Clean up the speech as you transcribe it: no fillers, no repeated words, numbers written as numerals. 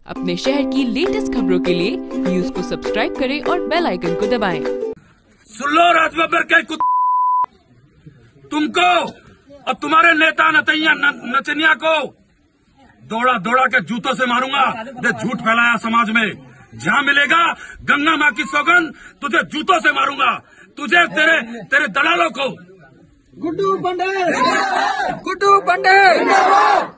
अपने शहर की लेटेस्ट खबरों के लिए न्यूज को सब्सक्राइब करें और बेल आइकन को दबाएं। सुन लो राजबब्बर के तुमको और तुम्हारे नेता नचनिया को दौड़ा दौड़ा के जूतों से मारूंगा। जो झूठ फैलाया समाज में, जहाँ मिलेगा गंगा माँ की सौगंध, तुझे जूतों से मारूंगा। तुझे तेरे दलालों को। गुड्डू पंडे